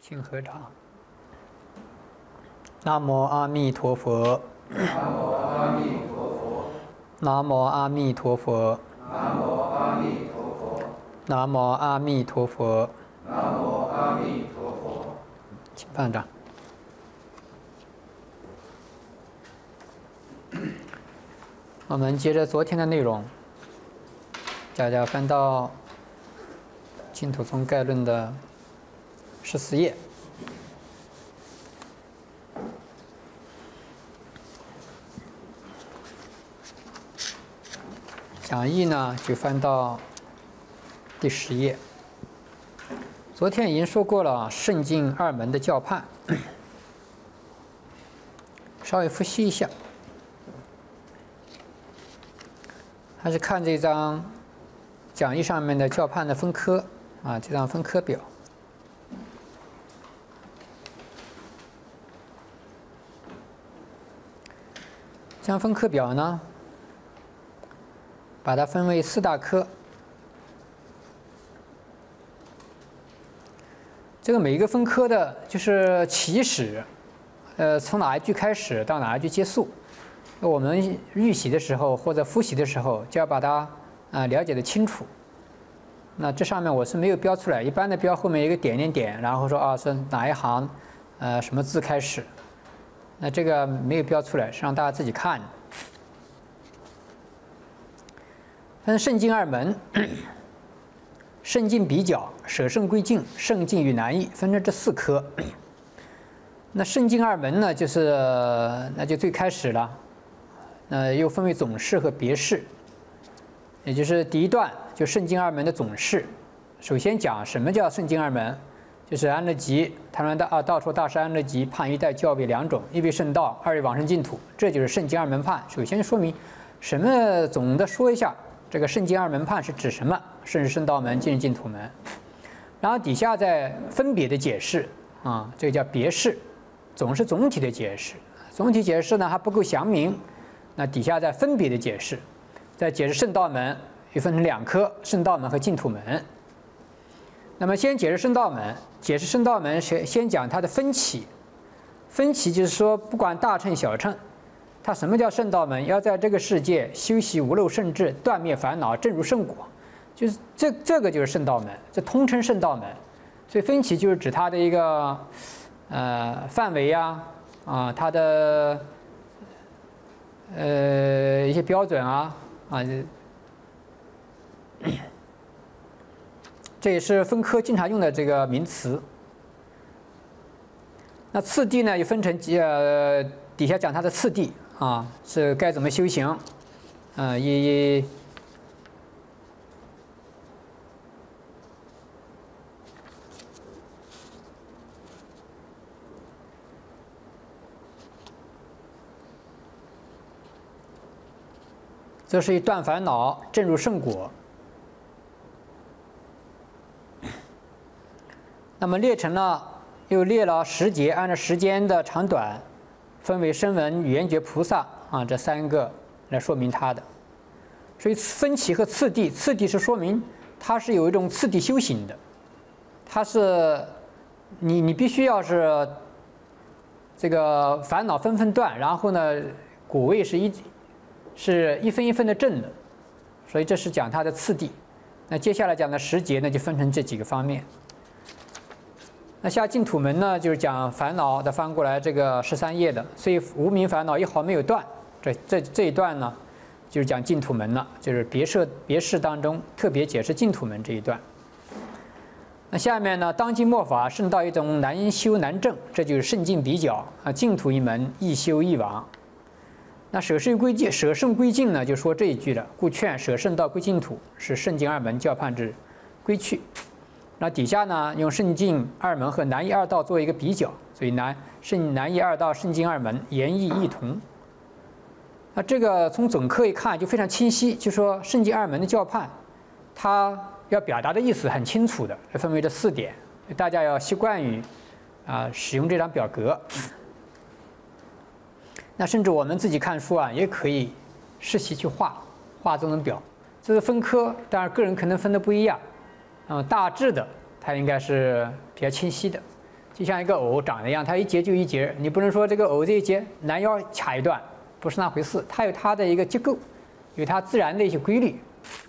请合掌。南无阿弥陀佛。 南无阿弥陀佛。 南无阿弥陀佛。 南无阿弥陀佛。 南无阿弥陀佛。 南无阿弥陀佛。 请放掌。我们接着昨天的内容，大家翻到《净土宗概论》的14页。讲义呢，就翻到第10页。昨天已经说过了圣净二门的教判，稍微复习一下。还是看这张讲义上面的教判的分科啊，这张分科表。这张分科表呢，把它分为4大科。这个每一个分科的就是起始，从哪一句开始到哪一句结束。我们预习的时候或者复习的时候，就要把它了解得清楚。那这上面我是没有标出来，一般的标后面一个点点点，然后说是哪一行，什么字开始。那这个没有标出来，是让大家自己看。分圣净二门，圣净比较、舍圣归净、圣净与难易，分成这4科。那圣净二门呢，那就最开始了。又分为总释和别释，也就是第一段就圣净二门的总释。首先讲什么叫圣净二门，就是安乐集、谈论道说大师安乐集判一代教为2种，一为圣道，二为往生净土，这就是圣净二门判。首先说明什么，总的说一下这个圣净二门判是指什么，圣是圣道门，净是净土门。然后底下再分别的解释啊，这个叫别释，总是总体的解释。总体解释呢还不够详明。那底下再分别的解释，再解释圣道门，又分成2科，圣道门和净土门。那么先解释圣道门，解释圣道门先讲它的分歧。分歧就是说，不管大乘小乘，它什么叫圣道门？要在这个世界修习无漏圣智，断灭烦恼，证入圣果，就是这个就是圣道门，这通称圣道门。所以分歧就是指它的一个范围呀，它的一些标准这也是分科经常用的这个名词。那次第呢，又分成底下讲它的次第是该怎么修行，这是以断烦恼，证入圣果。那么又列了10节，按照时间的长短，分为声闻、缘觉、菩萨这3个来说明它的。所以分歧和次第，次第是说明它是有一种次第修行的，它是你必须要是这个烦恼纷纷断，然后呢果位是一分一分的证的，所以这是讲它的次第。那接下来讲的10节呢，就分成这几个方面。那下净土门呢，就是讲烦恼的，翻过来这个13页的，所以无明烦恼一毫没有断。这一段呢，就是讲净土门了，就是别释当中特别解释净土门这一段。那下面呢，当今末法圣道一种难修难证，这就是圣净比较净土一门易修易往。那舍圣归净呢，就说这一句了。故劝舍圣道归净土，是圣净二门教判之归去。那底下呢，用圣净二门和难易二道做一个比较，所以难易二道、圣净二门言义异同。那这个从总科一看就非常清晰，就说圣净二门的教判，它要表达的意思很清楚的，分为这4点，大家要习惯于使用这张表格。那甚至我们自己看书也可以试习去画这种表。这是分科，当然个人可能分的不一样，大致的它应该是比较清晰的。 就像一个藕长得一样，它一节就一节，你不能说这个藕这一节拦腰卡一段，不是那回事。它有它的一个结构，有它自然的一些规律。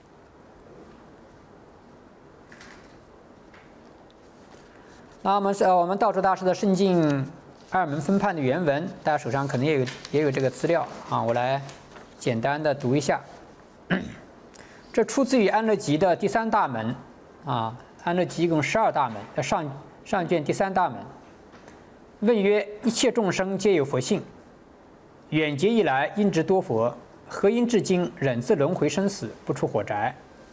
那我们道主大师的圣境二门分判的原文，大家手上可能也有这个资料啊，我来简单的读一下。这出自于安乐集的第3大门啊，安乐集一共12大门，上卷第3大门。问曰：一切众生皆有佛性，远劫以来因执多佛，何因至今仍自轮回生死，不出火宅？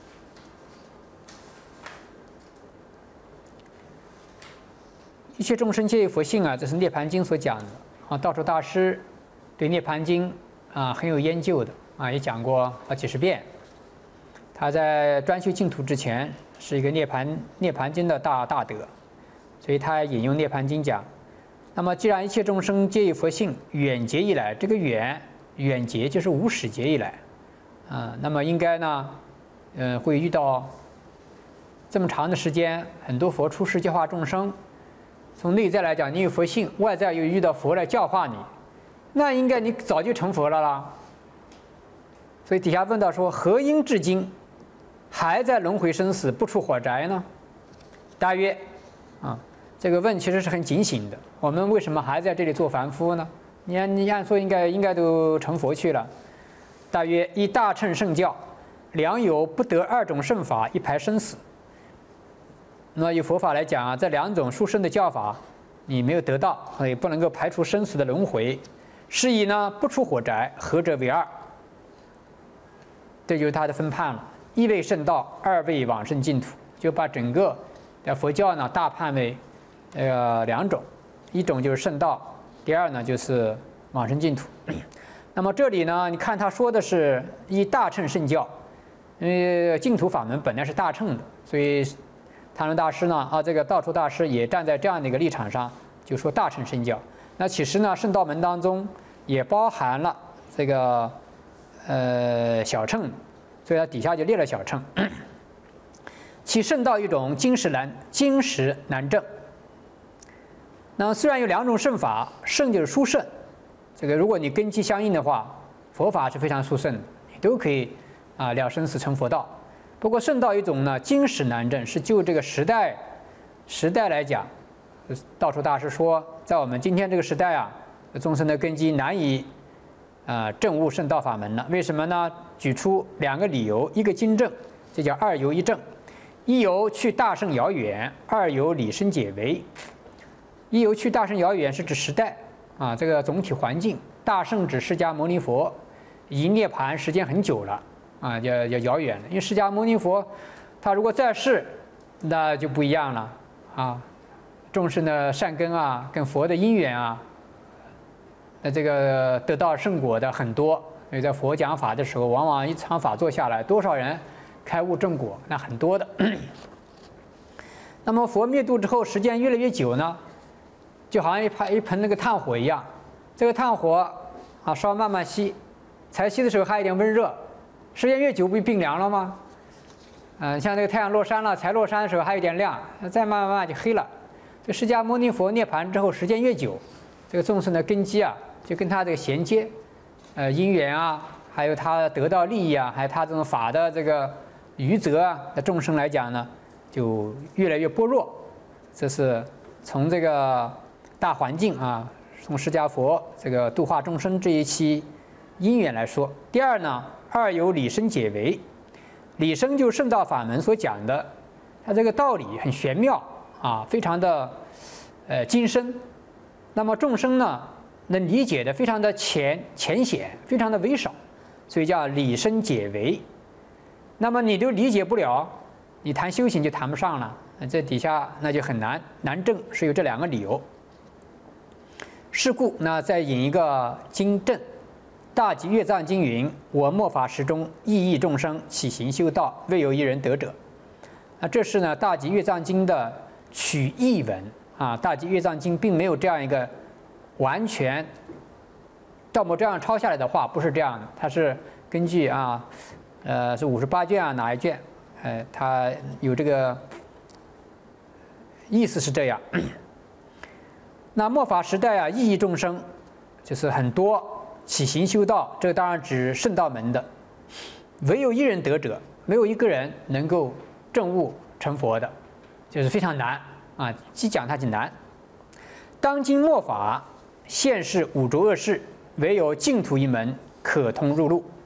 一切众生皆有佛性啊，这是《涅盘经》所讲的啊。道主大师对《涅盘经》啊很有研究的啊，也讲过好几十遍。他在专修净土之前是一个涅盘经的大德，所以他引用《涅盘经》讲。那么，既然一切众生皆有佛性，远劫以来，这个远劫就是无始劫以来啊，那么应该呢，会遇到这么长的时间，很多佛出世教化众生。从内在来讲，你有佛性，外在又遇到佛来教化你，那应该你早就成佛了啦。所以底下问到说，何因至今还在轮回生死，不出火宅呢？答曰：啊，这个问其实是很警醒的。我们为什么还在这里做凡夫呢？你按说应该都成佛去了。答曰：以大乘圣教，良有不得2种圣法，一排生死。那么以佛法来讲啊，这2种殊胜的教法你没有得到，也不能够排除生死的轮回，是以呢不出火宅，合者为2。这就是他的分判了：一为圣道，2为往生净土，就把整个的佛教呢大判为2种，一种就是圣道，第2呢就是往生净土。那么这里呢，你看他说的是以大乘圣教，因为净土法门本来是大乘的，所以谭论大师呢这个道出大师也站在这样的一个立场上，就说大乘圣教。那其实呢，圣道门当中也包含了这个小乘，所以他底下就列了小乘。其圣道一种，经时难证。那虽然有2种圣法，圣就是殊胜，这个如果你根基相应的话，佛法是非常殊胜的，你都可以了生死成佛道。不过圣道一种呢，经时难证，是就这个时代来讲，道出大师说，在我们今天这个时代啊，众生的根基难以证悟圣道法门了。为什么呢？举出2个理由：一个经证，这叫2由1证；一由去大圣遥远，2由理生解为。一由去大圣遥远是指时代啊，这个总体环境。大圣指释迦牟尼佛，已经涅槃时间很久了啊，叫遥远了。因为释迦牟尼佛，他如果在世，那就不一样了啊。众生的善根啊，跟佛的因缘啊，那这个得到圣果的很多。所以在佛讲法的时候，往往一场法坐下来，多少人开悟正果，那很多的。那么佛灭度之后，时间越来越久呢，就好像一盆那个炭火一样，这个炭火烧慢慢熄，才熄的时候还有点温热，时间越久不就冰凉了吗？像这个太阳落山了，才落山的时候还有点亮，再慢慢就黑了。这释迦牟尼佛涅槃之后，时间越久，这个众生的根基啊，就跟他这个衔接，因缘啊，还有他得到利益啊，还有他这种法的这个余泽啊，的众生来讲呢，就越来越薄弱。这是从这个大环境啊，从释迦佛这个度化众生这一期因缘来说。第2呢，2由理生解为。理生就是圣道法门所讲的，它这个道理很玄妙啊，非常的精深。那么众生呢，能理解的非常的浅显，非常的微少，所以叫理生解为。那么你都理解不了，你谈修行就谈不上了。这底下那就很难证，是有这2个理由。是故，那再引一个经证。大集月藏经云：我末法时中，亿亿众生起行修道，未有一人得者。这是呢大集月藏经的取译文啊。大集月藏经并没有这样一个完全照我这样抄下来的话，不是这样的，它是根据是58卷啊哪一卷，它有这个意思是这样。 那末法时代啊，意义众生，就是很多起行修道，这个当然指圣道门的，唯有一人得者，没有一个人能够证悟成佛的，就是非常难啊。既讲它就难。当今末法现世五浊恶世，唯有净土一门可通入路。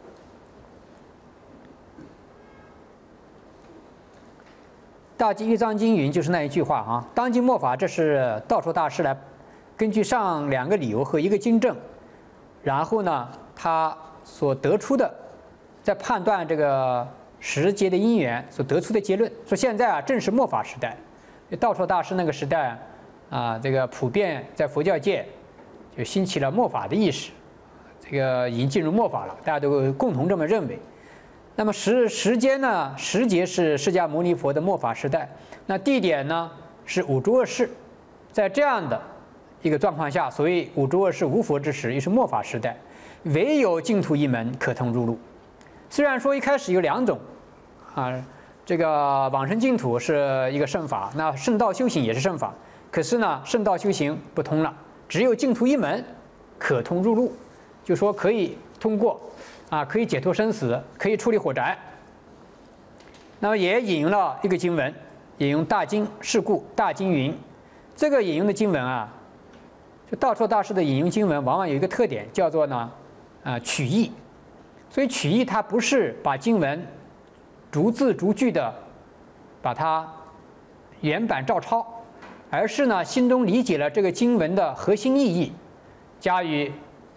大集玉藏经云，就是那一句话啊。当今末法，这是道绰大师来根据上2个理由和1个经证，然后呢，他所得出的，在判断这个时节的因缘所得出的结论，说现在啊正是末法时代。道绰大师那个时代啊，这个普遍在佛教界就兴起了末法的意识，这个已经进入末法了，大家都共同这么认为。那么时间呢？时节是释迦牟尼佛的末法时代，那地点呢是五浊恶世，在这样的一个状况下，所谓五浊恶世无佛之时，又是末法时代，唯有净土一门可通入路。虽然说一开始有2种，啊，这个往生净土是一个圣法，那圣道修行也是圣法，可是呢，圣道修行不通了，只有净土一门可通入路，就说可以通过。啊，可以解脱生死，可以处理火灾。那么也引用了一个经文，引用大经是故大经云，这个引用的经文啊，就道绰大师的引用经文，往往有一个特点，叫做呢，取义。所以取义它不是把经文逐字逐句的把它原版照抄，而是呢心中理解了这个经文的核心意义，加以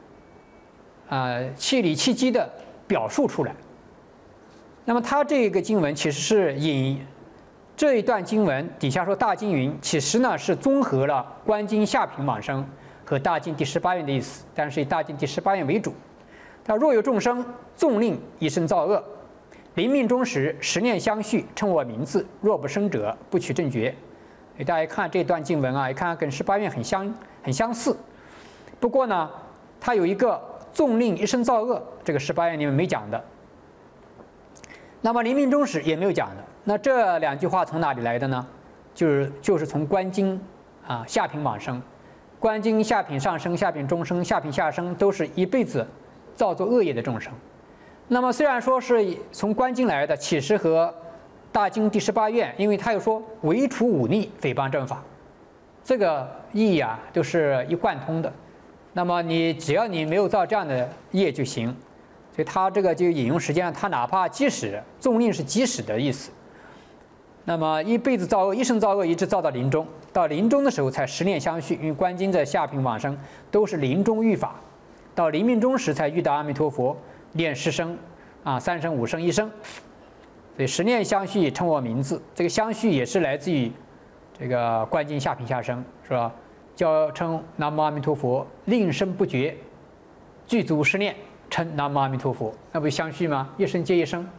气理气机的表述出来。那么他这个经文其实是引这一段经文底下说大经云，其实呢是综合了观经下品往生和大经第18愿的意思，但是以大经第18愿为主。他若有众生纵令一生造恶，临命终时10念相续，称我名字，若不生者，不取正觉。大家看这段经文啊，一看跟18愿很相似。不过呢，它有一个纵令一生造恶，这个18愿里面没讲的。那么临命终时也没有讲的。那这2句话从哪里来的呢？就是从观经下品往生，观经下品上生、下品中生、下品下生，都是一辈子造作恶业的众生。那么虽然说是从观经来的，其实和大经第18愿，因为他又说唯除忤逆，诽谤正法，这个意义啊都是一贯通的。那么只要你没有造这样的业就行，所以他这个就引用实际上他哪怕即使纵令是即使的意思，那么一辈子造恶，一生造恶，一直造到临终，到临终的时候才10念相续，因为观经的下品往生都是临终遇法，到临命终时才遇到阿弥陀佛，念10生3生5生1生，所以10念相续称我名字，这个相续也是来自于这个观经下品下生，是吧？叫称南无阿弥陀佛，令生不绝，具足10念称南无阿弥陀佛，那不相续吗？一生接一生。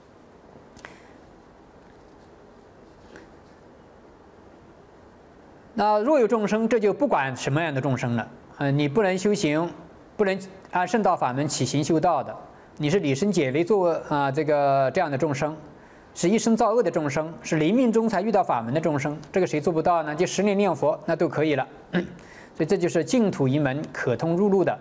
那若有众生，这就不管什么样的众生了。你不能修行，不能按圣道法门起行修道的，你是理生解为做这样的众生，是一生造恶的众生，是临命终才遇到法门的众生，这个谁做不到呢？就10念念佛那都可以了。所以这就是净土一门可通入路的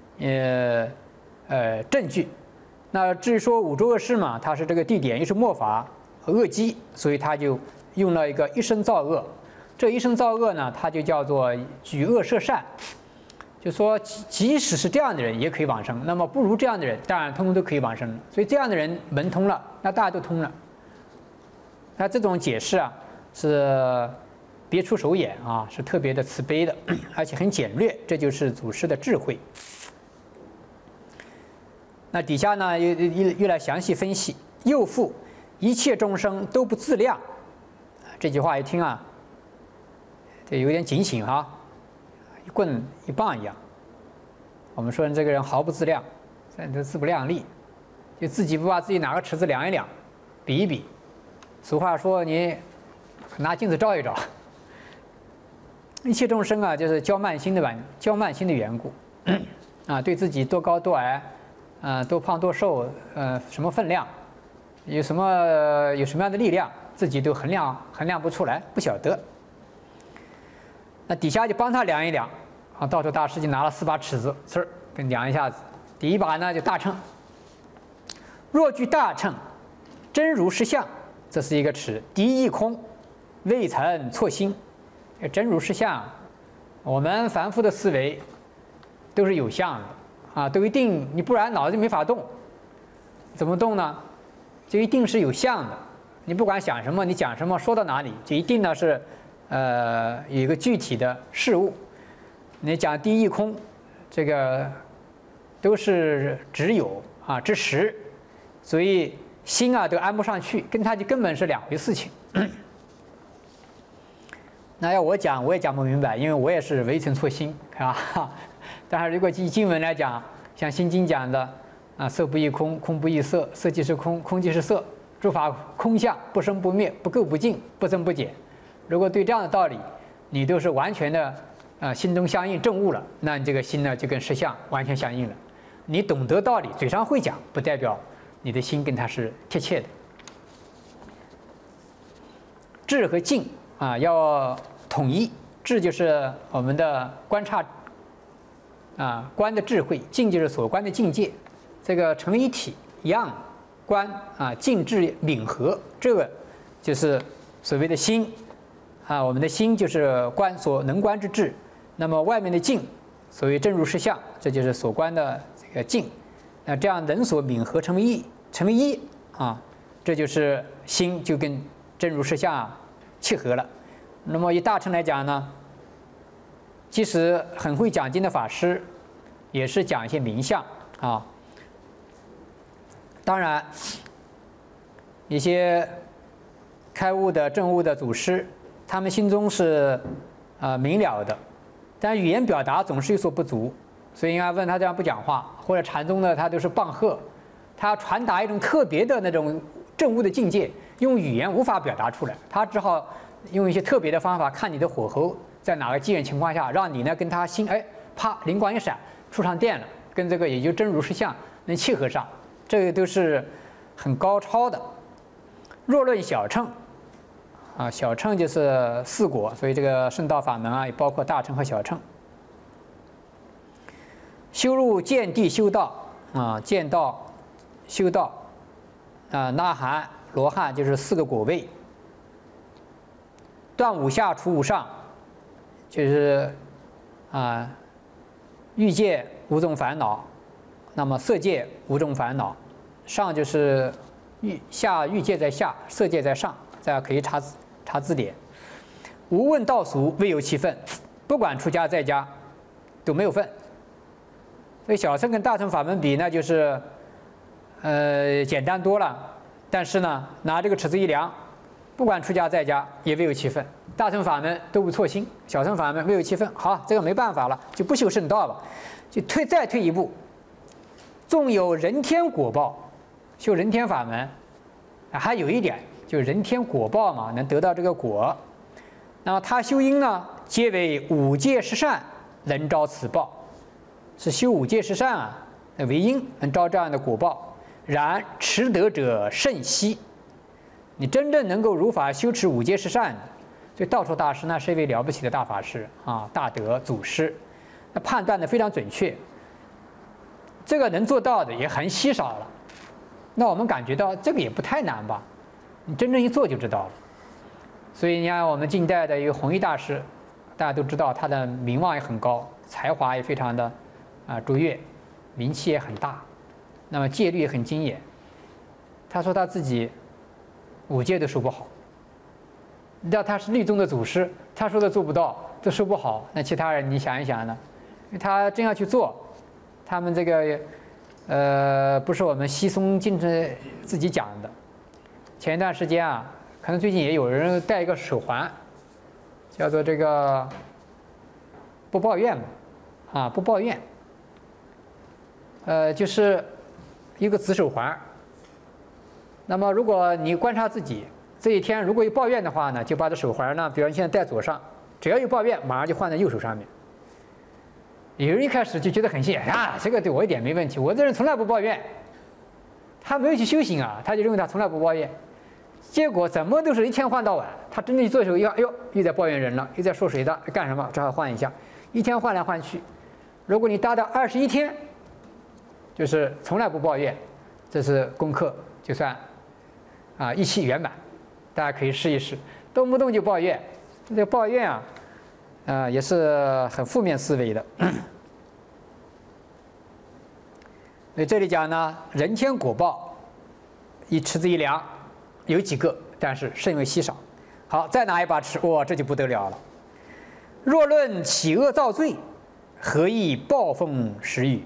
证据。那至于说五浊恶世嘛，它是这个地点又是末法恶机，所以他就用了一个一生造恶。这一生造恶呢，它就叫做举恶摄善，就说即使是这样的人也可以往生，那么不如这样的人，当然通通都可以往生。所以这样的人门通了，那大家都通了。那这种解释啊，是别出手眼啊，是特别的慈悲的，而且很简略，这就是祖师的智慧。那底下呢又来详细分析，又复一切众生都不自量，这句话一听啊，这有点警醒哈，一棍一棒一样。我们说这个人毫不自量，这自不量力，就自己不把自己拿个尺子量一量，比一比。俗话说，你拿镜子照一照。一切众生啊，就是骄慢心的缘故，对自己多高多矮，多胖多瘦，什么分量，有什么样的力量，自己都衡量不出来，不晓得。 那底下就帮他量一量，啊，道绰大师就拿了4把尺子，呲儿跟量一下子。第一把呢就大秤，若具大秤，真如实相，这是一个尺，敌亦空，未曾错心。真如实相，我们凡夫的思维都是有相的啊，都一定，你不然脑子就没法动。怎么动呢？就一定是有相的。你不管想什么，你讲什么，说到哪里，就一定呢是有一个具体的事物。你讲敌亦空，这个都是只有啊之实，所以心啊都安不上去，跟它就根本是两回事情。那要我讲，我也讲不明白，因为我也是唯曾错心，是吧？但是如果以经文来讲，像《心经》讲的啊，色不异空，空不异色，色即是空，空即是色，诸法空相，不生不灭，不垢不净，不增不减。如果对这样的道理，你都是完全的心中相应证悟了，那你这个心呢就跟实相完全相应了。你懂得道理，嘴上会讲，不代表你的心跟它是贴切的。智和境啊要统一，智就是我们的观察啊观的智慧，境就是所观的境界，这个成为一体一样，观啊境智泯合，这个就是所谓的心啊，我们的心就是观所能观之智，那么外面的境，所谓真如实相，这就是所观的这个境，那这样能所泯合成为一啊，这就是心就跟真如实相契合了。那么以大乘来讲呢，即使很会讲经的法师，也是讲一些名相啊。当然，一些开悟的证悟的祖师，他们心中是明了的，但语言表达总是有所不足，所以应该问他这样不讲话，或者禅宗呢他都是棒喝，他要传达一种特别的那种证悟的境界，用语言无法表达出来，他只好用一些特别的方法，看你的火候在哪个机缘情况下，让你呢跟他心啪灵光一闪，触上电了，跟这个也就真如实相能契合上，这个都是很高超的。若论小乘啊，小乘就是4果，所以这个圣道法门啊，也包括大乘和小乘。修入见地修道啊，见道修道啊，那含罗汉就是4个果位。断五下除五上，就是欲界无种烦恼，那么色界无种烦恼，上就是欲界在下，色界在上，大家可以查字典。无问道俗，未有其分，不管出家在家都没有份。所以小乘跟大乘法门比，那就是简单多了。但是呢，拿这个尺子一量，不管出家在家也未有其分。大乘法门都不错心，小乘法门未有其分。好，这个没办法了，就不修圣道吧，就再退一步。纵有人天果报，修人天法门，还有一点就是人天果报嘛，能得到这个果。那么他修因呢，皆为五戒十善，能招此报，是修五戒十善啊为因，能招这样的果报。然持得者甚稀。你真正能够如法修持五戒十善的，所以道绰大师呢是一位了不起的大法师啊，大德祖师，他判断的非常准确。这个能做到的也很稀少了。那我们感觉到这个也不太难吧？你真正一做就知道了。所以你看我们近代的一个弘一大师，大家都知道他的名望也很高，才华也非常的卓越，名气也很大，那么戒律也很精严。他说他自己五戒都修不好，你知道他是律宗的祖师，他说的做不到，都修不好，那其他人你想一想呢？他真要去做，他们这个不是我们稀松净之自己讲的。前一段时间啊，可能最近也有人戴一个手环，叫做这个不抱怨嘛，不抱怨，就是一个紫手环。那么如果你观察自己这一天如果有抱怨的话呢，就把这手环呢，比如你现在戴左上，只要有抱怨，马上就换在右手上面。有人一开始就觉得很信啊，这个对我一点没问题，我这人从来不抱怨。他没有去修行啊，他就认为他从来不抱怨。 结果怎么都是一天换到晚。他真正去做的时候，哎呦，又在抱怨人了，又在说谁的干什么，只好换一下。一天换来换去，如果你达到21天，就是从来不抱怨，这是功课就算一期圆满。大家可以试一试，动不动就抱怨，这个抱怨也是很负面思维的。所以这里讲呢，人天果报，一池子一粮，有几个，但是甚为稀少。好，再拿一把尺，哇，这就不得了了。若论起恶造罪，何以暴风时雨？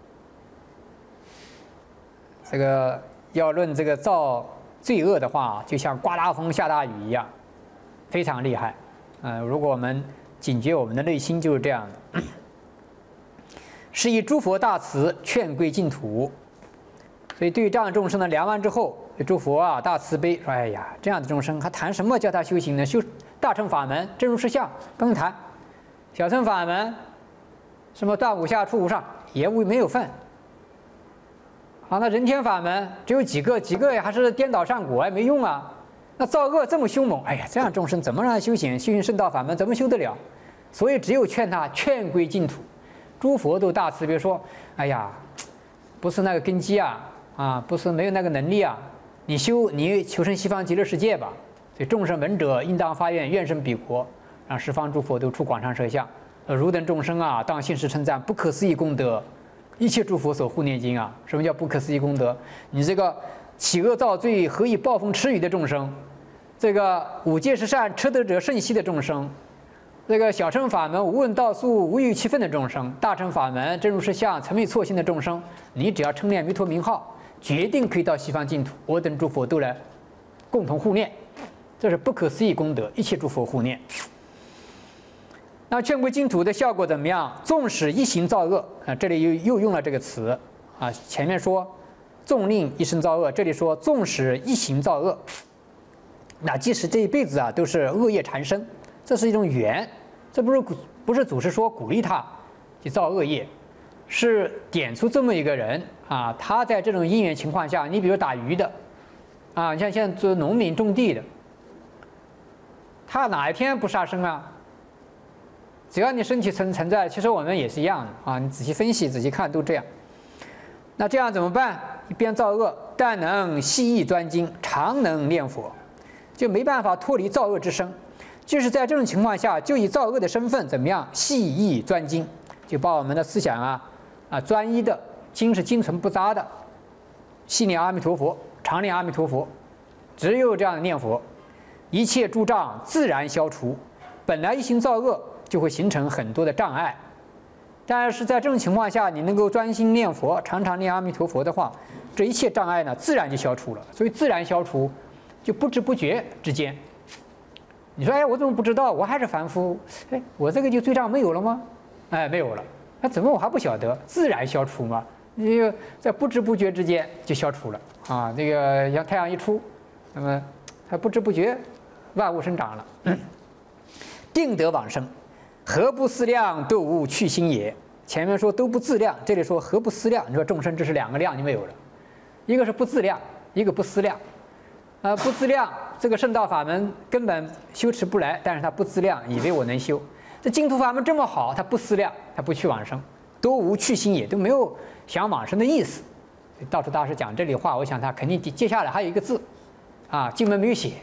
这个要论这个造罪恶的话，就像刮大风下大雨一样，非常厉害。如果我们警觉我们的内心，就是这样的。是以诸佛大慈，劝归净土。所以对于这样的众生呢，量完之后，诸佛大慈悲，说：“哎呀，这样的众生还谈什么叫他修行呢？修大乘法门，真如实相不用谈；小乘法门，什么断五下、出无上，也没有份。好，那人天法门只有几个呀，还是颠倒上果，也没用啊。那造恶这么凶猛，哎呀，这样众生怎么让他修行圣道法门，怎么修得了？所以只有劝他劝归净土。诸佛都大慈悲说：哎呀，不是那个根基不是没有那个能力你求生西方极乐世界吧。所以众生闻者应当发愿，愿生彼国，让十方诸佛都出广长舌相。汝等众生当信实称赞，不可思议功德，一切诸佛所护念经什么叫不可思议功德？你这个起恶造罪，何以暴风驰雨的众生，这个五戒十善持得者甚息的众生，这个小乘法门无问道术无欲其分的众生，大乘法门真如实相曾未错心的众生，你只要称念弥陀名号，决定可以到西方净土，我等诸佛都来共同护念，这是不可思议功德，一切诸佛护念。那劝归净土的效果怎么样？纵使一行造恶这里又用了这个词前面说纵令一生造恶，这里说纵使一行造恶，那即使这一辈子都是恶业缠身，这是一种缘，这不是祖师说鼓励他去造恶业，是点出这么一个人他在这种因缘情况下，你比如打鱼的你像现在做农民种地的，他哪一天不杀生只要你身体存在，其实我们也是一样的你仔细分析仔细看都这样。那这样怎么办？一边造恶，但能细意专精，常能念佛，就没办法脱离造恶之身。就是在这种情况下，就以造恶的身份怎么样细意专精，就把我们的思想专一的精是精纯不杂的，细念阿弥陀佛，常念阿弥陀佛，只有这样的念佛，一切诸障自然消除。本来一心造恶，就会形成很多的障碍，但是在这种情况下，你能够专心念佛，常常念阿弥陀佛的话，这一切障碍呢，自然就消除了。所以自然消除，就不知不觉之间。你说，我怎么不知道？我还是凡夫，我这个就罪障没有了吗？没有了。那怎么我还不晓得？自然消除嘛，你就在不知不觉之间就消除了这个像太阳一出，那么它不知不觉，万物生长了，定得往生。何不思量，都无去心也。前面说都不自量，这里说何不思量？你说众生这是两个量就没有了，一个是不自量，一个不思量。不自量，这个圣道法门根本修持不来，但是他不自量，以为我能修。这净土法门这么好，他不思量，他不去往生，都无去心也，都没有想往生的意思。道处大师讲这里话，我想他肯定接下来还有一个字经文没有写，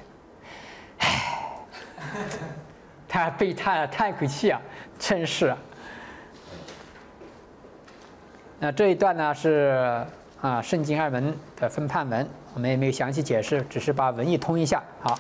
他悲叹叹口气真是那这一段呢是圣经二门的分判文，我们也没有详细解释，只是把文意通一下。好，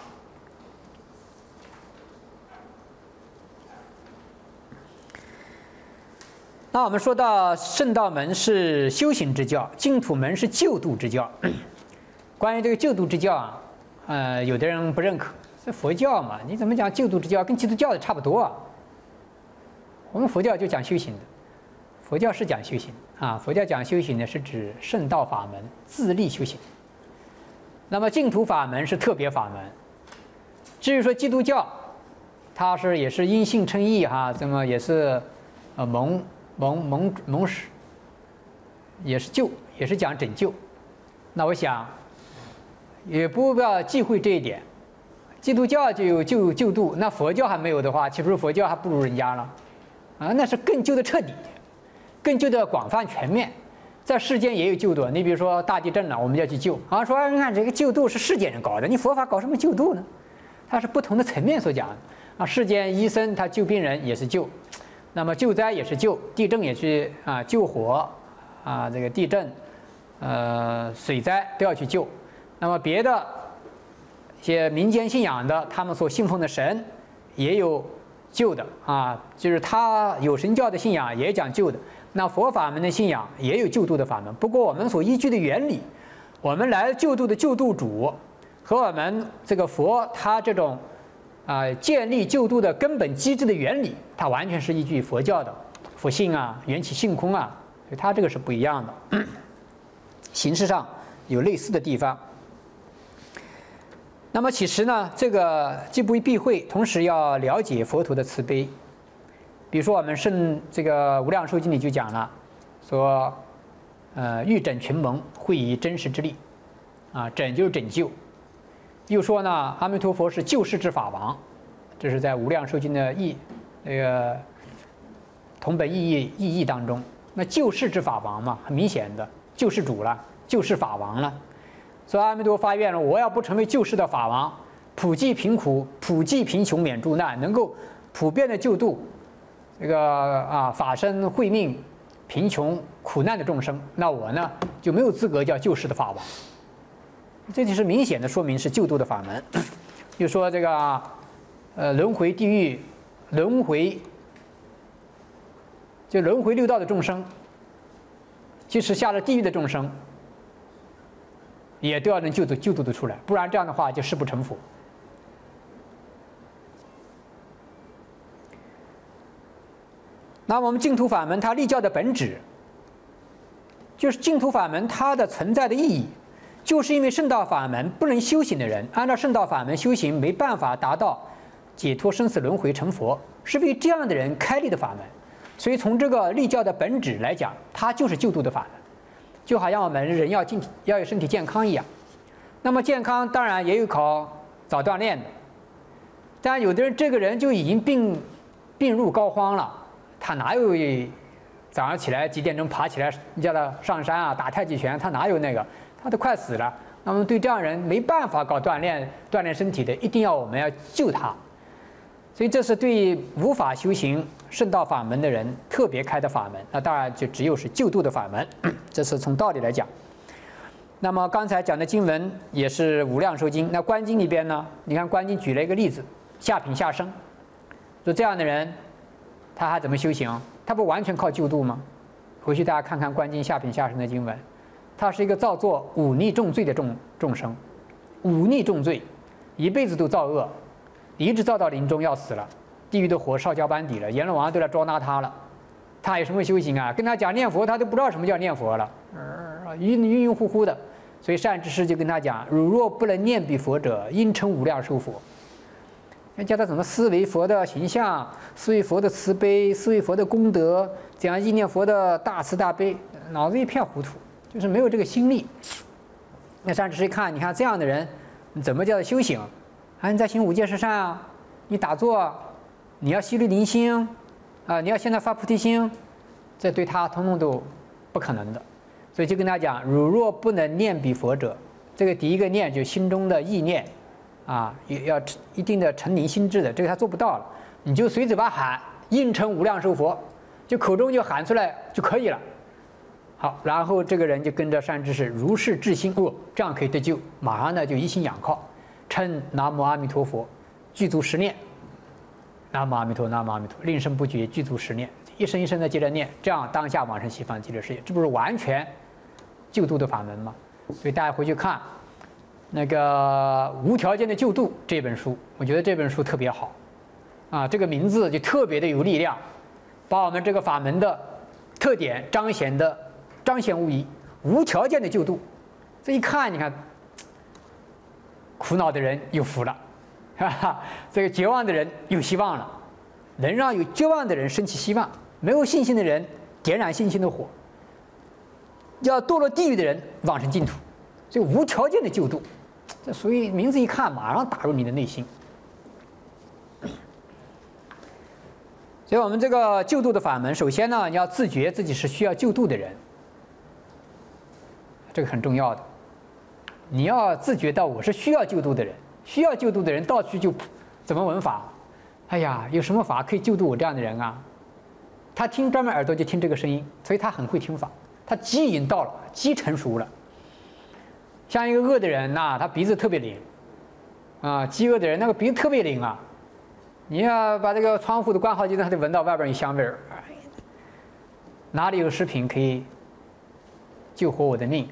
那我们说到圣道门是修行之教，净土门是救度之教。关于这个救度之教有的人不认可，这佛教嘛，你怎么讲救度之教？跟基督教的差不多我们佛教就讲修行的，佛教是讲修行佛教讲修行呢，是指圣道法门自力修行。那么净土法门是特别法门。至于说基督教，它也是因信称义这么也是蒙使，也是救，也是讲拯救。那我想也不要忌讳这一点。基督教就有救度，那佛教还没有的话，岂不是佛教还不如人家了？啊，那是更救的彻底，更救的广泛全面，在世间也有救度。你比如说大地震了，我们要去救啊，说你看这个救度是世间人搞的，你佛法搞什么救度呢？它是不同的层面所讲的啊。世间医生他救病人也是救，那么救灾也是救，地震也是啊，救火啊，这个地震，水灾都要去救。那么别的一些民间信仰的，他们所信奉的神也有救的啊，就是他有神教的信仰也讲救的。那佛法门的信仰也有救度的法门，不过我们所依据的原理，我们来救度的救度主和我们这个佛他这种建立救度的根本机制的原理，它完全是依据佛教的佛性啊、缘起性空啊，所以它这个是不一样的。形式上有类似的地方。那么其实呢，这个既不避讳，同时要了解佛陀的慈悲。比如说我们这个《无量寿经》里就讲了，说欲拯群蒙，会以真实之力，啊，拯就是拯救。又说呢，阿弥陀佛是救世之法王，这是在《无量寿经》的同本意义当中。那救世之法王嘛，很明显的救世主了，救世法王了。所以阿弥陀发愿了，我要不成为救世的法王，普济贫苦、普济贫穷、免诸难，能够普遍的救度这个法身慧命、贫穷苦难的众生，那我呢就没有资格叫救世的法王。这就是明显的说明是救度的法门。就说这个轮回地狱、轮回六道的众生，即使下了地狱的众生，也都要能救度的出来，不然这样的话就誓不成佛。那我们净土法门它立教的本质，就是净土法门它的存在的意义，就是因为圣道法门不能修行的人，按照圣道法门修行没办法达到解脱生死轮回成佛，是为这样的人开立的法门。所以从这个立教的本质来讲，它就是救度的法门。就好像我们人要有身体健康一样，那么健康当然也有靠早锻炼的，但有的人这个人就已经病入膏肓了，他哪有早上起来几点钟爬起来，你叫他上山啊打太极拳，他哪有那个，他都快死了。那么对这样人没办法搞锻炼身体的，一定要我们要救他。所以这是对无法修行圣道法门的人特别开的法门，那当然就只有是救度的法门，这是从道理来讲。那么刚才讲的经文也是无量寿经，那观经里边呢，你看观经举了一个例子，下品下生，说这样的人他还怎么修行？他不完全靠救度吗？回去大家看看观经下品下生的经文，他是一个造作忤逆重罪的众生，忤逆重罪，一辈子都造恶，一直造到临终要死了，地狱的火烧焦班底了，阎罗王都来捉拿他了，他有什么修行啊？跟他讲念佛，他都不知道什么叫念佛了，晕乎乎的。所以善知识就跟他讲：汝若不能念彼佛者，应称无量寿佛。叫他怎么思维佛的形象，思维佛的慈悲，思维佛的功德，怎样意念佛的大慈大悲，脑子一片糊涂，就是没有这个心力。那善知识一看，你看这样的人，你怎么叫他修行？啊，你在行五戒十善啊，你打坐，你要息虑离心啊，你要现在发菩提心，这对他通通都不可能的。所以就跟他讲：汝若不能念彼佛者，这个第一个念就是心中的意念啊，要一定的沉凝心智的，这个他做不到了，你就随嘴巴喊，应称无量寿佛，就口中就喊出来就可以了。好，然后这个人就跟着善知识如是至心，这样可以得救，马上呢就一心仰靠，称南无阿弥陀佛，具足十念，南无阿弥陀，南无阿弥陀，令声不绝，具足十念，一声一声的接着念，这样当下往生西方极乐世界，这不是完全救度的法门吗？所以大家回去看那个无条件的救度这本书，我觉得这本书特别好啊，这个名字就特别的有力量，把我们这个法门的特点彰显无疑，无条件的救度。这一看，你看苦恼的人有福了，哈哈，这个绝望的人有希望了，能让有绝望的人升起希望，没有信心的人点燃信心的火，要堕落地狱的人往生净土，所以无条件的救度， 这属于名字一看马上打入你的内心。所以我们这个救度的法门，首先呢，你要自觉自己是需要救度的人，这个很重要的。你要自觉到我是需要救度的人，需要救度的人到处就怎么闻法？哎呀，有什么法可以救度我这样的人啊？他听专门耳朵就听这个声音，所以他很会听法，他机已经到了，机成熟了。像一个饿的人呐，他鼻子特别灵，啊，饥饿的人那个鼻子特别灵啊。你要把这个窗户都关好几顿，他就闻到外边有香味儿。哪里有食品可以救活我的命？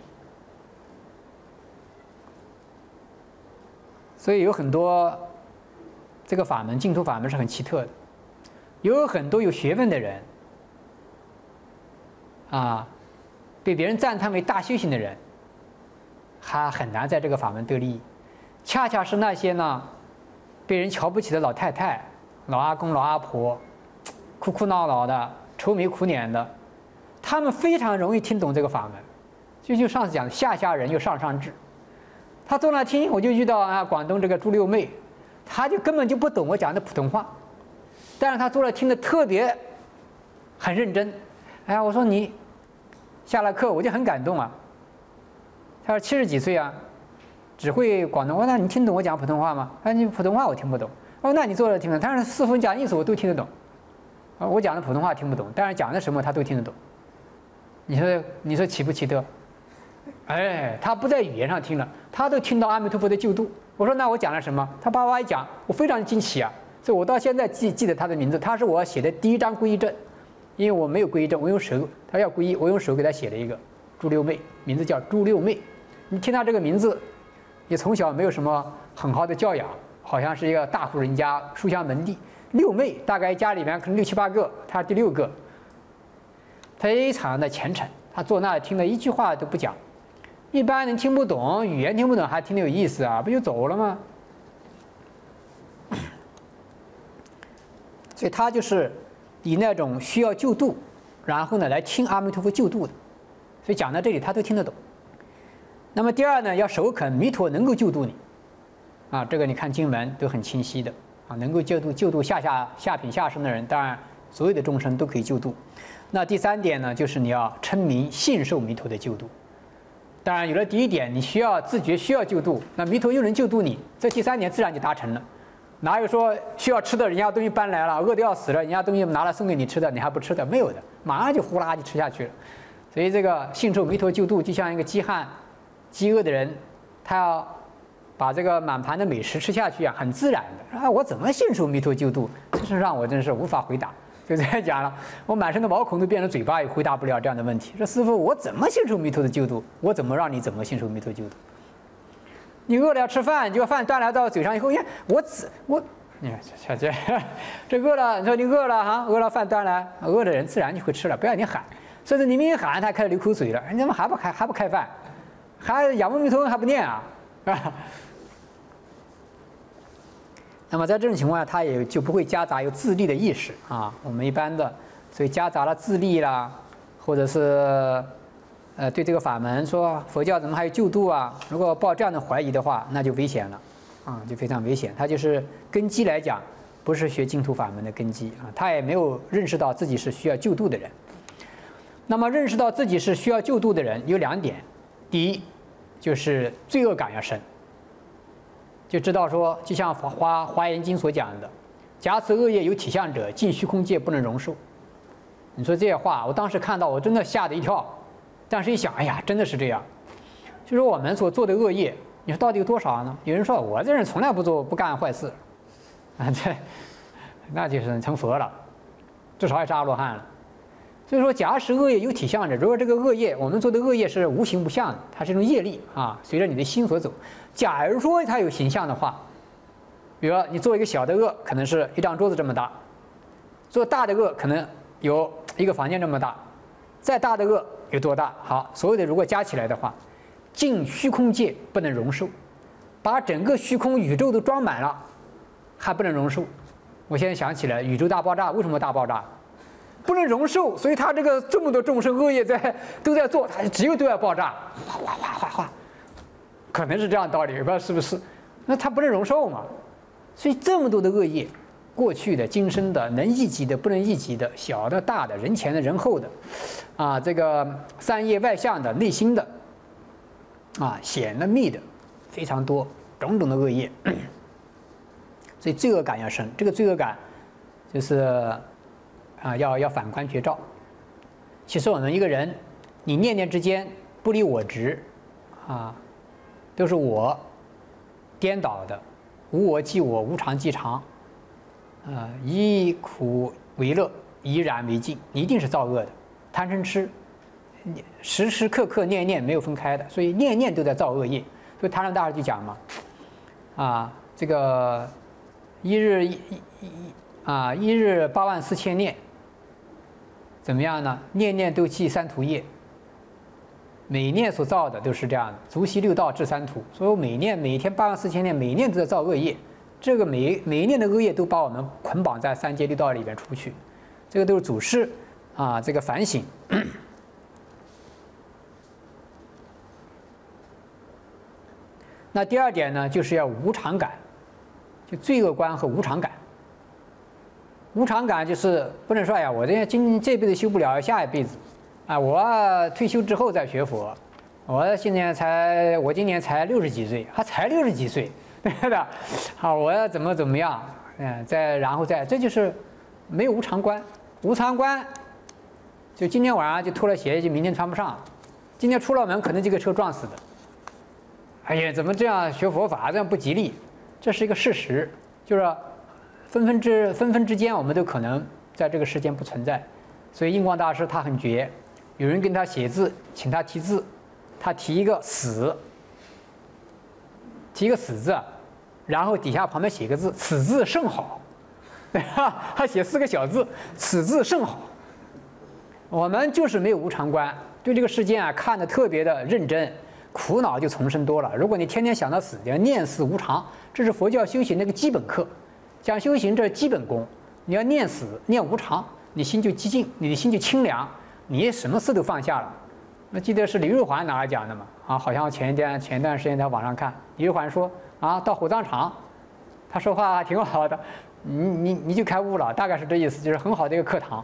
所以有很多这个法门，净土法门是很奇特的。有很多有学问的人，啊，被别人赞叹为大修行的人，他很难在这个法门得利益。恰恰是那些呢，被人瞧不起的老太太、老阿公、老阿婆，哭哭闹闹的、愁眉苦脸的，他们非常容易听懂这个法门。就上次讲的下下人有上上智，他坐那听，我就遇到啊广东这个朱六妹，他就根本就不懂我讲的普通话，但是他坐那听的特别很认真。哎呀，我说你下了课我就很感动啊。他说70几岁啊。只会广东话，那你听懂我讲普通话吗？他说你普通话我听不懂。哦，那你坐着听得懂。但是师父讲意思我都听得懂。啊，我讲的普通话听不懂，但是讲的什么他都听得懂。你说奇不奇特？哎，他不在语言上听了，他都听到阿弥陀佛的救度。我说那我讲了什么？他叭叭一讲，我非常惊奇啊！所以我到现在记得他的名字，他是我写的第一张皈依证，因为我没有皈依证，我用手，他要皈依，我用手给他写了一个朱六妹，名字叫朱六妹。你听他这个名字。也从小没有什么很好的教养，好像是一个大户人家书香门第。六妹大概家里面可能6、7、8个，她是第6个，非常的虔诚。她坐那听了一句话都不讲，一般人听不懂，语言听不懂还听得有意思啊，不就走了吗？所以她就是以那种需要救度，然后呢来听阿弥陀佛救度的，所以讲到这里她都听得懂。那么第二呢，要首肯弥陀能够救度你，啊，这个你看经文都很清晰的啊，能够救度下品下生的人，当然所有的众生都可以救度。那第3点呢，就是你要称名信受弥陀的救度。当然有了第1点，你需要自觉需要救度，那弥陀又能救度你，这第3点自然就达成了。哪有说需要吃的，人家东西搬来了，饿得要死了，人家东西拿来送给你吃的，你还不吃的？没有的，马上就呼啦就吃下去了。所以这个信受弥陀救度，就像一个饥饿的人，他要把这个满盘的美食吃下去啊，很自然的啊。我怎么信受弥陀救度？这是让我真是无法回答。就这样讲了，我满身的毛孔都变成嘴巴，也回答不了这样的问题。说师父，我怎么信受弥陀的救度？我怎么让你怎么信受弥陀救度？你饿了要吃饭，就饭端来到嘴上以后，你看你看小姐，这饿了，你说你饿了哈，饿了饭端来，饿的人自然就会吃了，不要你喊。甚至你明明喊，他开始流口水了，你怎么还不开饭？还仰慕弥陀还不念啊，是吧？那么在这种情况下，他也就不会夹杂有自利的意识啊。我们一般的，所以夹杂了自利啦，或者是对这个法门说佛教怎么还有救度啊？如果抱这样的怀疑的话，那就危险了啊，就非常危险。他就是根基来讲，不是学净土法门的根基啊，他也没有认识到自己是需要救度的人。那么认识到自己是需要救度的人有2点，第一就是罪恶感要深，就知道说，就像华严经所讲的，假此恶业有体相者，尽虚空界不能容受。你说这些话，我当时看到我真的吓得一跳，但是一想，哎呀，真的是这样。就是我们所做的恶业，你说到底有多少呢？有人说我这人从来不干坏事，啊，那就是成佛了，至少也是阿罗汉了。所以说，假使恶业有体相者，如果这个恶业，我们做的恶业是无形无相的，它是一种业力啊，随着你的心所走。假如说它有形象的话，比如说你做一个小的恶，可能是一张桌子这么大；做大的恶，可能有一个房间这么大；再大的恶有多大？好，所有的如果加起来的话，尽虚空界不能容受，把整个虚空宇宙都装满了，还不能容受。我现在想起来，宇宙大爆炸为什么大爆炸？不能容受，所以他这么多众生恶业都在做，他只有都要爆炸，哗哗哗哗哗， 可能是这样道理，不知道是不是？那他不能容受嘛。所以这么多的恶业，过去的、今生的、能益己的、不能益己的、小的、大的、人前的、人后的，啊，这个三业外向的、内心的，啊，显的、密的，非常多，种种的恶业。所以罪恶感要深，这个罪恶感就是啊，要反观觉照。其实我们一个人，你念念之间不离我执，啊，都是我颠倒的，无我即我，无常即常，以苦为乐，以染为净，一定是造恶的。贪嗔痴，时时刻刻念念没有分开的，所以念念都在造恶业。所以唐人大师就讲嘛，啊，这个一日84000念，怎么样呢？念念都记三途业。每念所造的都是这样的，足悉六道至三途。所以每天84000念，每念都在造恶业。这个每一念的恶业都把我们捆绑在三界六道里边出不去。这个都是祖师啊，这个反省。那第二点呢，就是要无常感，就罪恶观和无常感。无常感就是不能说，哎呀，我这辈子修不了，下一辈子。啊，我退休之后再学佛，我今年才60几岁，还才60几岁，对的。好，我要怎么样？这就是没有无常观。无常观，就今天晚上就脱了鞋，就明天穿不上。今天出了门可能就给车撞死的。哎呀，怎么这样学佛法，这样不吉利？这是一个事实，就是分分之间，我们都可能在这个世间不存在。所以印光大师他很绝。有人跟他写字，请他题字，他提一个死，提一个死字，然后底下旁边写个字，此字甚好，对吧？他写4个小字，此字甚好。我们就是没有无常观，对这个世间啊看得特别的认真，苦恼就丛生多了。如果你天天想到死，要念死无常，这是佛教修行的一个基本课，讲修行这基本功，你要念死念无常，你心就寂静，你的心就清凉。你什么事都放下了。那记得是李瑞环哪儿讲的嘛？啊，好像前一段时间在网上看，李瑞环说啊，到火葬场，他说话挺好的，你就开悟了，大概是这意思，就是很好的一个课堂。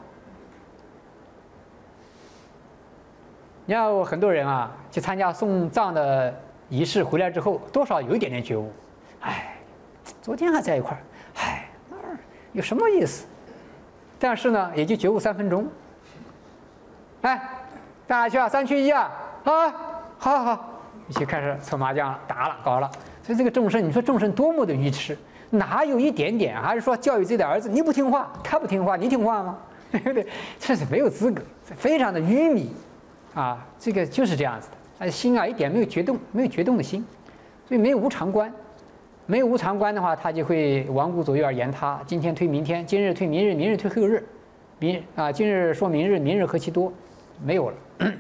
你看很多人啊，去参加送葬的仪式，回来之后多少有一点点觉悟，哎，昨天还在一块儿，哎，有什么意思？但是呢，也就觉悟3分钟。哎，大家去啊，3缺1啊！啊，好，一起开始搓麻将了，打了，搞了。所以这个众生，你说众生多么的愚痴，哪有一点点？还是说教育自己的儿子，你不听话，他不听话，你听话吗？对不对？这是没有资格，非常的愚迷啊！这个就是这样子的，心啊一点没有觉动的心，所以没有无常观。没有无常观的话，他就会顽固左右而言他，今天推明天，今日推明日，明日推后日，今日说明日，明日何其多。没有了，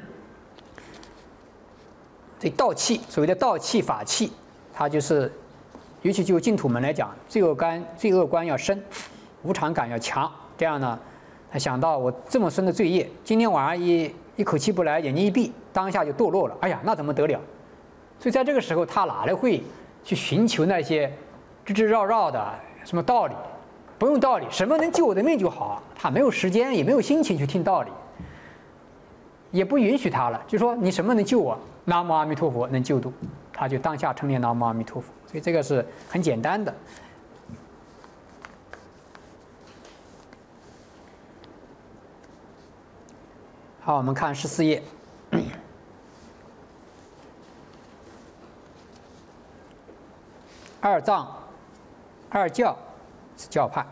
所以道气，所谓的道气法气，它就是，尤其就净土门来讲，罪恶观要深，无常感要强。这样呢，他想到我这么深的罪业，今天晚上一口气不来，眼睛一闭，当下就堕落了。哎呀，那怎么得了？所以在这个时候，他哪来会去寻求那些枝绕绕的什么道理？不用道理，什么能救我的命就好。他没有时间，也没有心情去听道理。也不允许他了，就说你什么能救我？南无阿弥陀佛能救度，他就当下称念南无阿弥陀佛。所以这个是很简单的。好，我们看14页。二藏、二教是教派。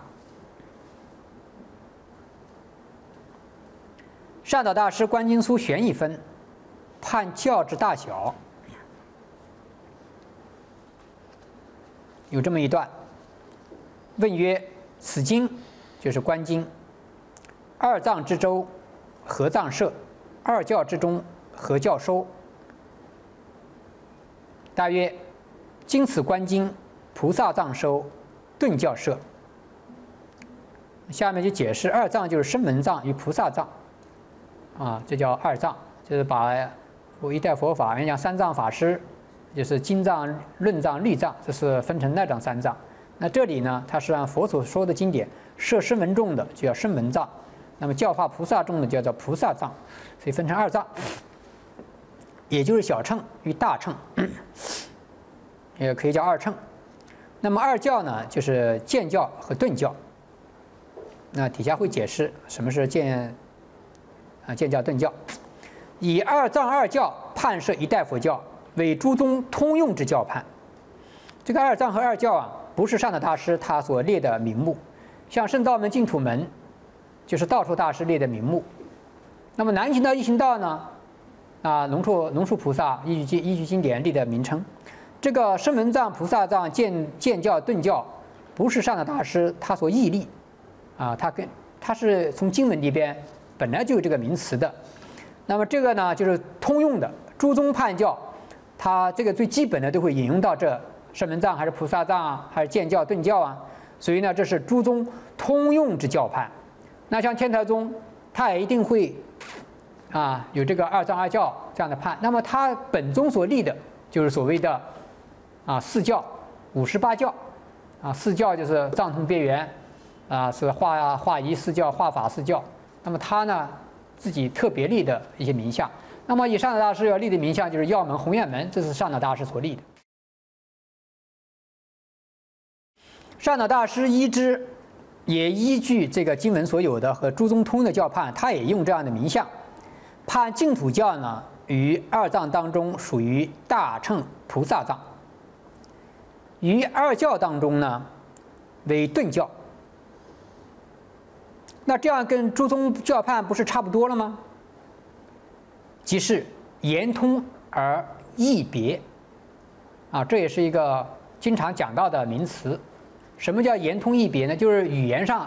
善导大师观经书选一分，判教之大小。有这么一段，问曰：此经就是观经，二藏之周，何藏摄？二教之中，何教收？大约经此观经，菩萨藏收，顿教摄。下面就解释二藏就是声闻藏与菩萨藏。啊，这叫二藏，就是把一代佛法，人讲三藏法师， 就是经藏、论藏、律藏，这是分成那藏三藏。那这里呢，它是按佛所说的经典，摄声闻众的就叫声闻藏，那么教化菩萨众的就叫做菩萨藏，所以分成二藏，也就是小乘与大乘，也可以叫二乘。那么二教呢，就是渐教和顿教。那底下会解释什么是渐教、顿教。以二藏二教判设一代佛教，为诸宗通用之教判。这个二藏和二教啊，不是上道大师他所列的名目，像圣道门、净土门，就是道处大师列的名目。那么南行道、一行道呢，龙树菩萨依据经典立的名称。这个声闻藏、菩萨藏、渐教、顿教，不是上道大师他所译立，他是从经文里边本来就有这个名词的。那么这个呢，就是通用的诸宗判教，它这个最基本的都会引用到这声闻藏还是菩萨藏啊，还是渐教、顿教啊。所以呢，这是诸宗通用之教判。那像天台宗，它也一定会有这个二藏二教这样的判。那么它本宗所立的就是所谓的四教、58教四教就是藏通别圆是化仪四教、化法四教。那么它呢，自己特别立的一些名相。那么以上道大师要立的名相就是药门、弘愿门，这是上道大师所立的。上道大师依之，也依据这个经文所有的和诸宗通的教判，他也用这样的名相。判净土教呢，于二藏当中属于大乘菩萨藏，于二教当中呢为顿教。那这样跟诸宗教判不是差不多了吗？即是言通而义别这也是一个经常讲到的名词。什么叫言通义别呢？就是语言上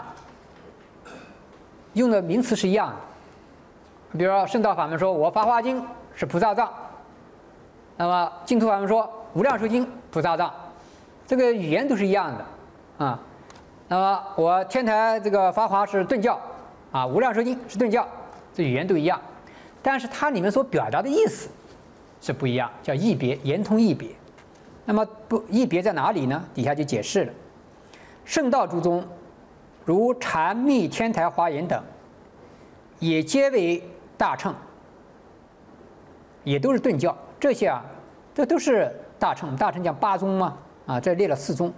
用的名词是一样的。比如说圣道法门说我法华经是菩萨藏，那么净土法门说无量寿经菩萨藏，这个语言都是一样的那么我天台这个法华是顿教无量寿经是顿教，这语言都一样，但是它里面所表达的意思是不一样，叫义别，言通义别。那么义别在哪里呢？底下就解释了。圣道诸宗，如禅密、天台、华严等，也皆为大乘，也都是顿教。这些这都是大乘。大乘讲八宗嘛这列了4宗。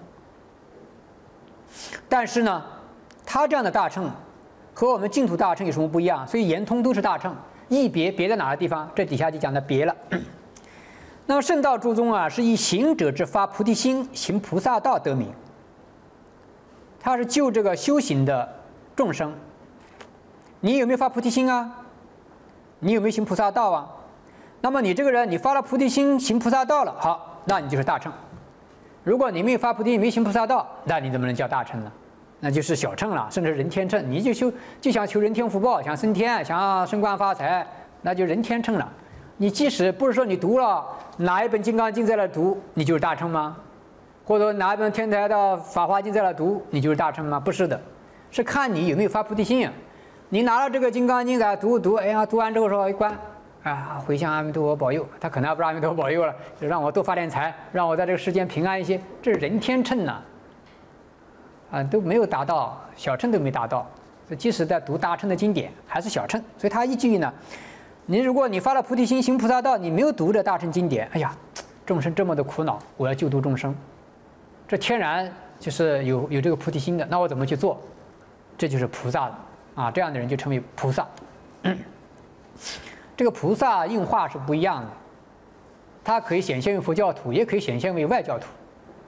但是呢，他这样的大乘和我们净土大乘有什么不一样？所以言通都是大乘，义别在哪个地方？这底下就讲的别了。那么圣道诸宗是以行者之发菩提心，行菩萨道得名。他是就这个修行的众生，你有没有发菩提心你有没有行菩萨道那么你这个人，你发了菩提心，行菩萨道了，好，那你就是大乘。如果你没有发菩提心，没行菩萨道，那你怎么能叫大乘呢？那就是小乘了，甚至人天乘。你就想求人天福报，想升天，想升官发财，那就人天乘了。你即使不是说你读了哪一本《金刚经》在那读，你就是大乘吗？或者拿一本天台的《法华经》在那读，你就是大乘吗？不是的，是看你有没有发菩提心你拿了这个《金刚经》在读，读完之后说一关回向阿弥陀佛保佑，他可能不让阿弥陀佛保佑了，就让我多发点财，让我在这个世间平安一些，这是人天乘都没有达到，小乘都没达到。即使在读大乘的经典，还是小乘。所以他依据呢，如果你发了菩提心，行菩萨道，你没有读这大乘经典，哎呀，众生这么的苦恼，我要救度众生。这天然就是有这个菩提心的，那我怎么去做？这就是菩萨了这样的人就称为菩萨。这个菩萨应化是不一样的，它可以显现为佛教徒，也可以显现为外教徒。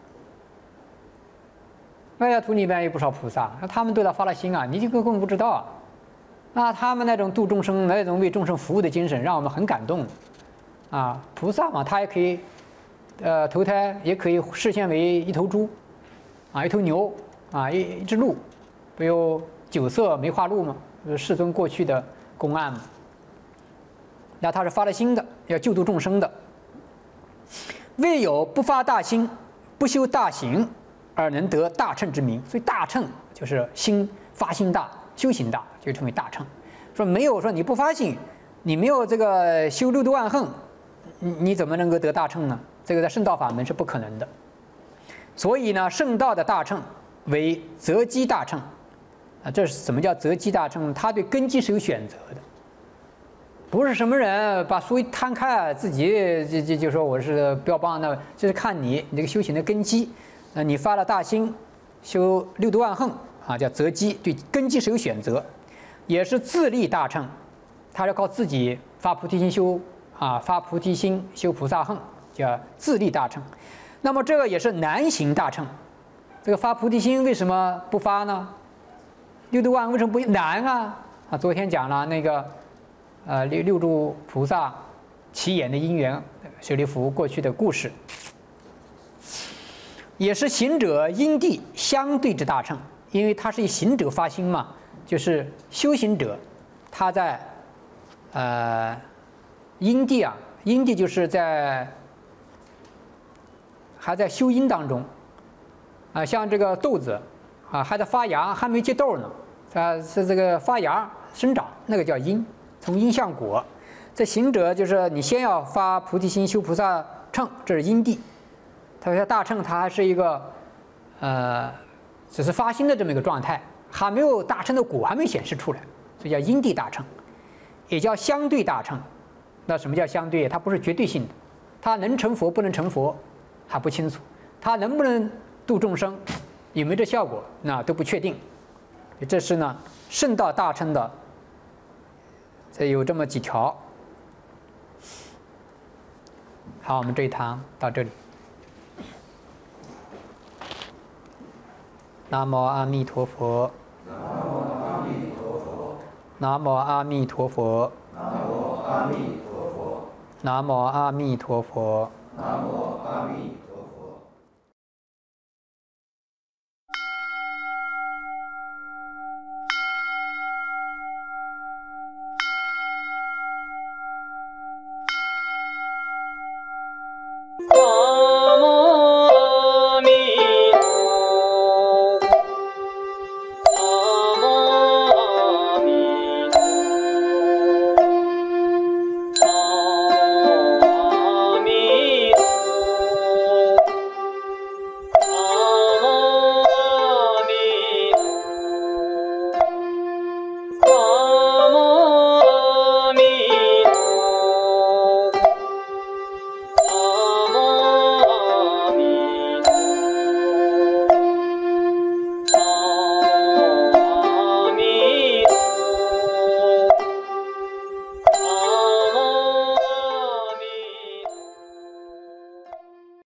外教徒里边有不少菩萨，那他们对他发了心你就根本不知道他们那种度众生、那种为众生服务的精神，让我们很感动菩萨嘛，他也可以投胎，也可以示现为一头猪一头牛一只鹿，不有9色梅花鹿吗？就是世尊过去的公案嘛。那他是发了心的，要救度众生的。未有不发大心，不修大行，而能得大乘之名。所以大乘就是发心大，修行大，就称为大乘。说没有说你不发心，你没有这个修6度万行，你怎么能够得大乘呢？ 这个在圣道法门是不可能的。所以呢，圣道的大乘为择机大乘啊。这是什么叫择机大乘？他对根基是有选择的，不是什么人把书一摊开，自己就说我是标榜的，这是看你这个修行的根基。你发了大心，修六度万行啊，叫择机，对根基是有选择，也是自立大乘，他要靠自己发菩提心修啊，发菩提心修菩萨行，叫自立大乘。那么这个也是难行大乘。这个发菩提心为什么不发呢？六度万行为什么不难啊？啊，昨天讲了那个六度菩萨起眼的因缘，舍利弗过去的故事，也是行者因地相对之大乘。因为他是以行者发心嘛，就是修行者，他在因地啊，因地就是还在修因当中啊，像这个豆子啊，还在发芽，还没结豆呢，是这个发芽生长，那个叫因，从因向果。这行者就是你先要发菩提心修菩萨乘，这是因地。他说大乘，它还是一个只是发心的这么一个状态，还没有大乘的果还没显示出来，所以叫因地大乘，也叫相对大乘。那什么叫相对？它不是绝对性的，它能成佛不能成佛还不清楚，它能不能度众生，有没有这效果，那都不确定。这是呢圣道大乘的，这有这么几条。好，我们这一堂到这里。南无阿弥陀佛。南无阿弥陀佛。 南无阿弥陀佛。 南无阿弥陀佛。 南无阿弥陀佛。